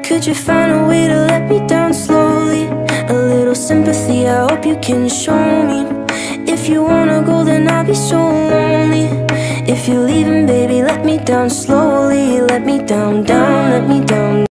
Could you find a way to let me down slowly? A little sympathy, I hope you can show me. If you wanna go, then I'll be so lonely. If you're leaving, baby, let me down slowly. Let me down, down, let me down.